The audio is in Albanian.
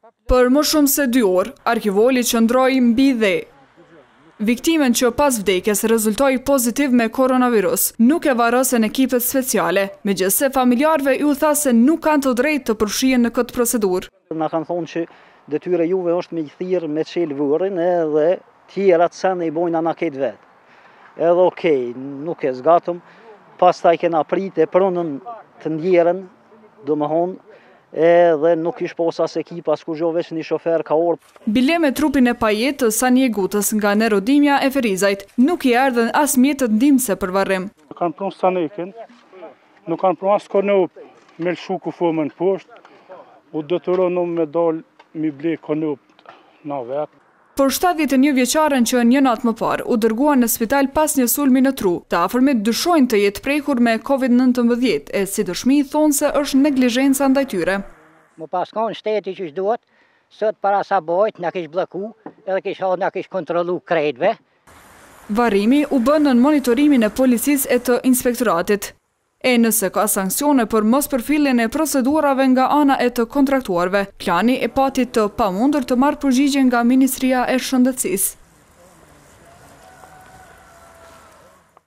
Për më shumë se 2 orë, arkivoli qëndroi mbi dhe. Viktimen që pas vdekjes rezultoi pozitiv me koronavirus nuk e varrosen ekipet speciale, megjithëse familjarëve u tha se nuk kanë të drejtë të përfshihen në këtë procedurë. Na kanë thonë që detyra juve është me i thirrë me çel vërin edhe tjerat sa ne i bojnë anaket vet. Edhe okej, nuk e zgatëm, pastaj kena pritë pronën të ndjerën, domethënë edhe nuk ish posa se ekipa s'kurgjo veç një shofer ka orë. Bile me trupin e pajetës Sanje Gutës nga Nerodimja e Ferizajt nuk i erdhen as mjetët ndihmëse për varrim. Kanë prunë Sanekin, nuk kanë prunë as Konop me lshu ku fomën poshtë, u detyronë me dalë mi ble Konop na vetë. Por 71 vjeçaren që një natë më parë u dërguan në spital pas një sulmi në tru, të afërmit dyshojnë të jetë prekur me COVID-19 e si dëshmi thonë se është neglizhenca ndaj tyre. Më paskon shteti që duhet, sot para sa bojt na kish blloku, edhe na kish kontrollu krejtve. Varrimi u bën në monitorimin e policisë e të inspektoratit. E nëse ka sanksione për mos përfilljen e procedurave nga ana e të kontraktuarve, klani e pati të pamundur të marrë përgjigje nga Ministria e Shëndetësisë.